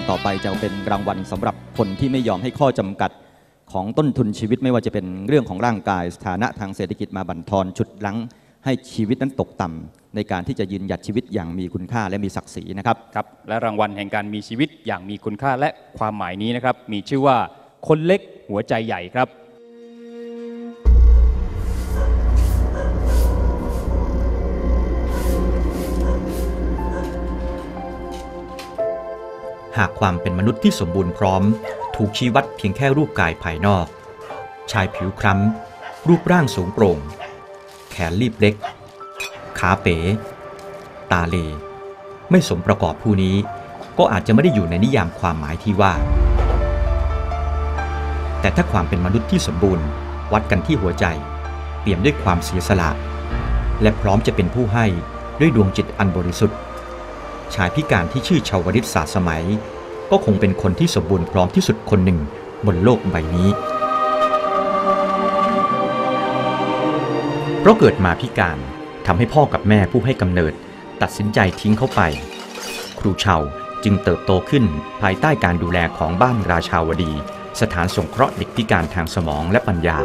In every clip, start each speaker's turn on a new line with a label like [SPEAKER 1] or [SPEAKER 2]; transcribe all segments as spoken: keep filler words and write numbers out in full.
[SPEAKER 1] ต่อไปจะเป็นรางวัลสำหรับคนที่ไม่ยอมให้ข้อจำกัดของต้นทุนชีวิตไม่ว่าจะเป็นเรื่องของร่างกายสถานะทางเศรษฐกิจมาบั่นทอนฉุดรั้งให้ชีวิตนั้นตกต่ำในการที่จะยืนหยัดชีวิตอย่างมีคุณค่าและมีศักดิ์ศรีนะครับ
[SPEAKER 2] ครับและรางวัลแห่งการมีชีวิตอย่างมีคุณค่าและความหมายนี้นะครับมีชื่อว่าคนเล็กหัวใจใหญ่ครับ
[SPEAKER 3] หากความเป็นมนุษย์ที่สมบูรณ์พร้อมถูกชี้วัดเพียงแค่รูปกายภายนอกชายผิวคล้ำรูปร่างสูงโปร่งแขนรีบเล็กขาเป๋ตาเลไม่สมประกอบผู้นี้ก็อาจจะไม่ได้อยู่ในนิยามความหมายที่ว่าแต่ถ้าความเป็นมนุษย์ที่สมบูรณ์วัดกันที่หัวใจเปี่ยมด้วยความเสียสละและพร้อมจะเป็นผู้ให้ด้วยดวงจิตอันบริสุทธิ์ชายพิการที่ชื่อชาวริตศาสมัยก็คงเป็นคนที่สมบูรณ์พร้อมที่สุดคนหนึ่งบนโลกใบนี้เพราะเกิดมาพิการทำให้พ่อกับแม่ผู้ให้กำเนิดตัดสินใจทิ้งเขาไปครูเฉาจึงเติบโตขึ้นภายใต้การดูแลของบ้านราชาวดีสถานสงเคราะห์เด็กพิการทางสมองและปัญญา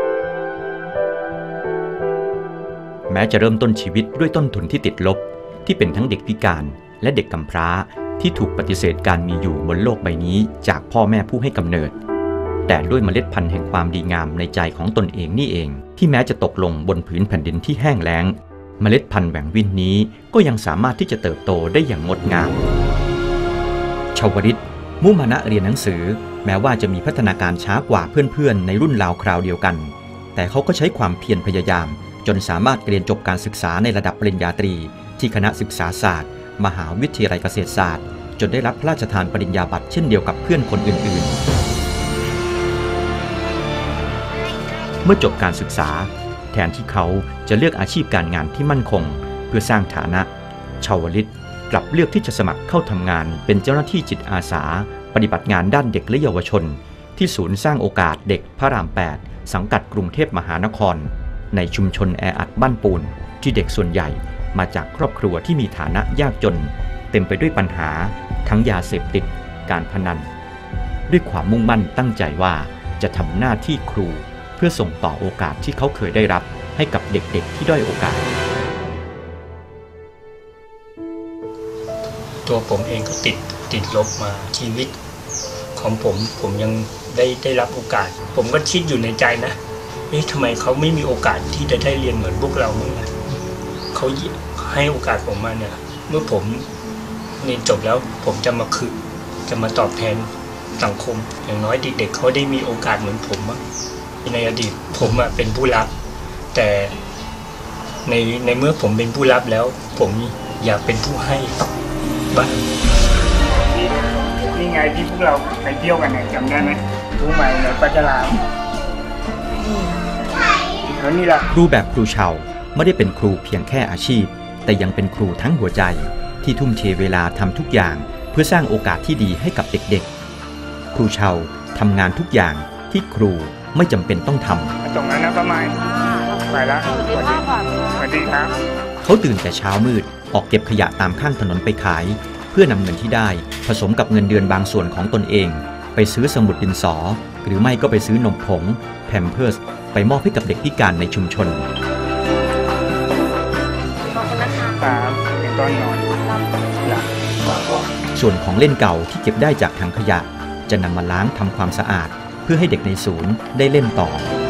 [SPEAKER 3] แม้จะเริ่มต้นชีวิตด้วยต้นทุนที่ติดลบที่เป็นทั้งเด็กพิการและเด็กกำพร้าที่ถูกปฏิเสธการมีอยู่บนโลกใบนี้จากพ่อแม่ผู้ให้กำเนิดแต่ด้วยเมล็ดพันธุ์แห่งความดีงามในใจของตนเองนี่เองที่แม้จะตกลงบนผืนแผ่นดินที่แห้งแล้งเมล็ดพันธุ์แหว่งวินนี้ก็ยังสามารถที่จะเติบโตได้อย่างงดงามชาวริตมุ่งมานะเรียนหนังสือแม้ว่าจะมีพัฒนาการช้ากว่าเพื่อนๆในรุ่นราวคราวเดียวกันแต่เขาก็ใช้ความเพียรพยายามจนสามารถเรียนจบการศึกษาในระดับปริญญาตรีที่คณะศึกษาศาสตร์มหาวิทยาลัยเกษตรศาสตร์จนได้รับพระราชทานปริญญาบัตรเช่นเดียวกับเพื่อนคนอื่นๆเมื่อจบการศึกษาแทนที่เขาจะเลือกอาชีพการงานที่มั่นคงเพื่อสร้างฐานะชาวลิตกลับเลือกที่จะสมัครเข้าทำงานเป็นเจ้าหน้าที่จิตอาสาปฏิบัติงานด้านเด็กและเยาวชนที่ศูนย์สร้างโอกาสเด็กพระรามแปดสังกัดกรุงเทพมหานครในชุมชนแออัดบ้านปูนที่เด็กส่วนใหญ่มาจากครอบครัวที่มีฐานะยากจนเต็มไปด้วยปัญหาทั้งยาเสพติดการพนันด้วยความมุ่งมั่นตั้งใจว่าจะทำหน้าที่ครูเพื่อส่งต่อโอกาสที่เขาเคยได้รับให้กับเด็กๆที่ด้อยโอกาส
[SPEAKER 4] ตัวผมเองก็ติดติดลบมาชีวิตของผมผมยังได้ได้รับโอกาสผมก็คิดอยู่ในใจนะเอ๊ะทำไมเขาไม่มีโอกาสที่จะได้เรียนเหมือนพวกเราเนี่ยเขาให้โอกาสผมมาเนี่ยเมื่อผมเรียนจบแล้วผมจะมาคืนจะมาตอบแทนสังคมอย่างน้อยเด็กๆเขาได้มีโอกาสเหมือนผมในอดีตผมเป็นผู้รับแต่ในในเมื่อผมเป็นผู้รับแล้วผมอยากเป็นผู้ให้บ้างนี่ไงที่พวกเราไปเที่ยวกันเนี่ยจำได้ไหมรู้ไหมในปัจจลาแล้วนี่ล่ะ
[SPEAKER 3] ครูแบบครูเฉาไม่ได้เป็นครูเพียงแค่อาชีพแต่ยังเป็นครูทั้งหัวใจที่ทุ่มเทเวลาทำทุกอย่างเพื่อสร้างโอกาสที่ดีให้กับเด็กๆครูเฉาทำงานทุกอย่างที่ครูไม่จำเป็นต้องทำ
[SPEAKER 4] ตรงนั้นนะประมาณไปแล้วสวัสดีสวัสดีครับ
[SPEAKER 3] เขาตื่นแต่เช้ามืดออกเก็บขยะตามข้างถนนไปขายเพื่อนำเงินที่ได้ผสมกับเงินเดือนบางส่วนของตนเองไปซื้อสมุดดินสอหรือไม่ก็ไปซื้อนมผงแพมเพิร์สไปมอบให้กับเด็กพิการในชุมชนส่วนของเล่นเก่าที่เก็บได้จากถังขยะจะนำมาล้างทำความสะอาดเพื่อให้เด็กในศูนย์ได้เล่นต่อ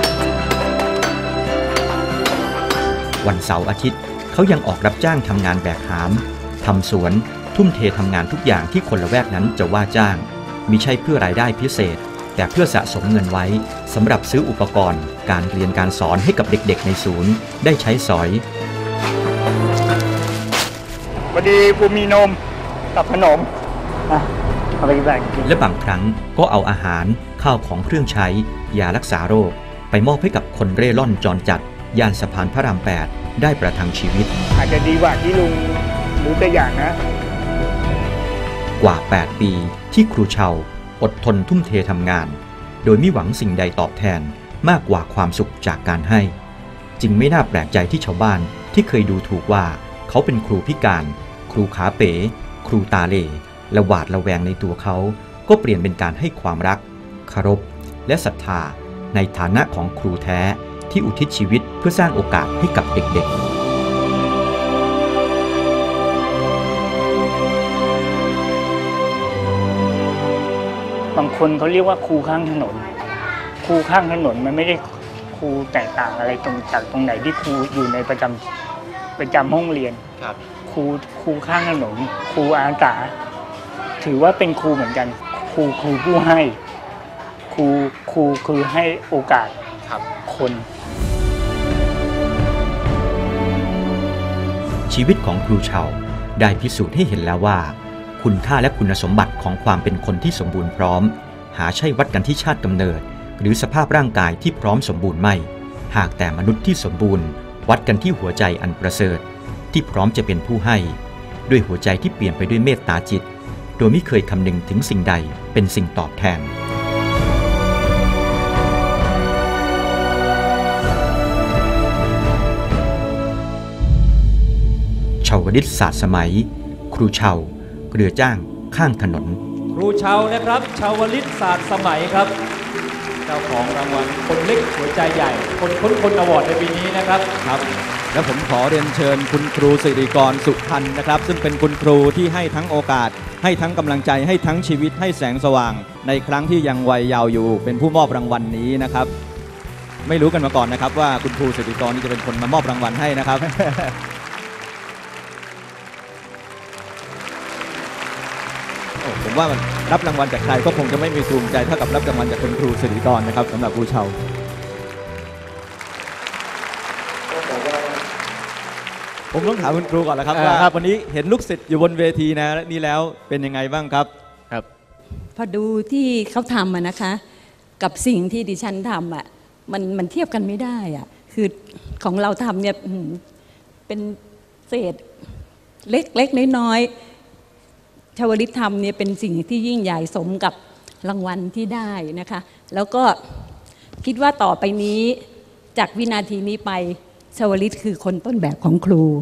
[SPEAKER 3] วันเสาร์อาทิตย์เขายังออกรับจ้างทำงานแบกหามทำสวนทุ่มเททำงานทุกอย่างที่คนละแวกนั้นจะว่าจ้างมิใช่เพื่อรายได้พิเศษแต่เพื่อสะสมเงินไว้สำหรับซื้ออุปกรณ์การเรียนการสอนให้กับเด็กๆในศูนย์ได้ใช้สอย
[SPEAKER 4] พอดีผมมีนมกับขนมเอาไปแบ่งกิน
[SPEAKER 3] และบางครั้งก็เอาอาหารข้าวของเครื่องใช้ยารักษาโรคไปมอบให้กับคนเร่ร่อนจรจัดย่านสะพานพระรามแปดได้ประทังชีวิต
[SPEAKER 4] อาจจะดีกว่าที่ลุงรู้ตัวอย่างนะ
[SPEAKER 3] กว่าแปดปีที่ครูเฉาอดทนทุ่มเททำงานโดยไม่หวังสิ่งใดตอบแทนมากกว่าความสุขจากการให้จึงไม่น่าแปลกใจที่ชาวบ้านที่เคยดูถูกว่าเขาเป็นครูพิการครูขาเป๋ครูตาเล่และหวาดระแวงในตัวเขาก็เปลี่ยนเป็นการให้ความรักเคารพและศรัทธาในฐานะของครูแท้ที่อุทิศชีวิตเพื่อสร้างโอกาสให้กับเด็กๆ
[SPEAKER 4] บางคนเขาเรียกว่าครูข้างถนนครูข้างถนนมันไม่ได้ครูแตกต่างอะไรตรงจากตรงไหนที่ครูอยู่ในประจำประจำห้องเรียนครับครูครูข้างถนนครูอาสาถือว่าเป็นครูเหมือนกันครูครูผู้ให้ครูครูคือให้โอกาสคน
[SPEAKER 3] ชีวิตของครูเฉาได้พิสูจน์ให้เห็นแล้วว่าคุณค่าและคุณสมบัติของความเป็นคนที่สมบูรณ์พร้อมหาใช่วัดกันที่ชาติกำเนิดหรือสภาพร่างกายที่พร้อมสมบูรณ์ไม่หากแต่มนุษย์ที่สมบูรณ์วัดกันที่หัวใจอันประเสริฐที่พร้อมจะเป็นผู้ให้ด้วยหัวใจที่เปลี่ยนไปด้วยเมตตาจิตโดยไม่เคยคำนึงถึงสิ่งใดเป็นสิ่งตอบแทนชาวลิตศาสตร์สมัยครูเฉาเรือจ้างข้างถนน
[SPEAKER 2] ครูเฉานะครับชาวลิตศาสตร์สมัยครับเจ้าของรางวัลคนเล็กหัวใจใหญ่คนค้นคนอวอร์ดในปีนี้นะครับ
[SPEAKER 1] ครับและผมขอเรียนเชิญคุณครูสิริกรสุพันธ์นะครับซึ่งเป็นคุณครูที่ให้ทั้งโอกาสให้ทั้งกำลังใจให้ทั้งชีวิตให้แสงสว่างในครั้งที่ยังวัยเยาว์อยู่เป็นผู้มอบรางวัลนี้นะครับไม่รู้กันมาก่อนนะครับว่าคุณครูสิริกรนี่จะเป็นคนมามอบรางวัลให้นะครับ ผมว่ารับรางวัลจากใครก็คงจะไม่มีภูมิใจเท่ากับรับรางวัลจากคุณครูสิริกรนะครับสำหรับครูเฉาผมต้องถามคุณครูก่อนแล้วครับว่าวันนี้เห็นลูกศิษย์อยู่บนเวทีนะนี่แล้วเป็นยังไงบ้างครับ
[SPEAKER 5] ครับพอดูที่เขาทำอะนะคะกับสิ่งที่ดิฉันทำอะมันมันเทียบกันไม่ได้อะคือของเราทำเนี่ยเป็นเศษเล็กๆน้อยๆชาวลิตธรรมเนี่ยเป็นสิ่งที่ยิ่งใหญ่สมกับรางวัลที่ได้นะคะแล้วก็คิดว่าต่อไปนี้จากวินาทีนี้ไปชาวลิตคือคนต้นแบบของครู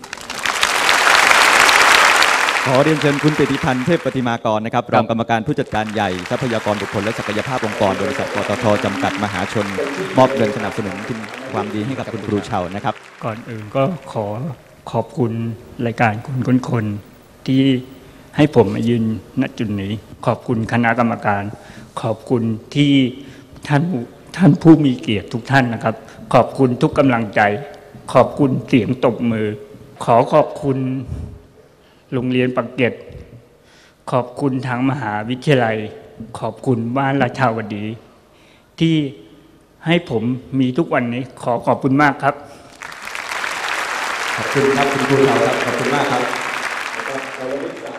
[SPEAKER 1] ขอเรียนเชิญคุณปิติพันธ์เทพปฏิมากรนะครับรองกรรมการผู้จัดการใหญ่ทรัพยากรบุคคลและศักยภาพองค์กรบริษัทปตท.จำกัดมหาชนมอบเงินสนับสนุนทุนความดีให้กับคุณครูเฉานะครับ
[SPEAKER 4] ก่อนอื่นก็ขอขอบคุณรายการคนคนคนที่ให้ผมมายืนณจุดนี้ขอบคุณคณะกรรมการขอบคุณที่ท่านท่านผู้มีเกียรติทุกท่านนะครับขอบคุณทุกกำลังใจขอบคุณเสียงตบมือขอขอบคุณโรงเรียนปากเกร็ดขอบคุณทางมหาวิทยาลัยขอบคุณบ้านราชาวดีที่ให้ผมมีทุกวันนี้ขอขอบคุณมากครับ
[SPEAKER 1] ขอบคุณครับคุณครูเราครับขอบคุณมากครับ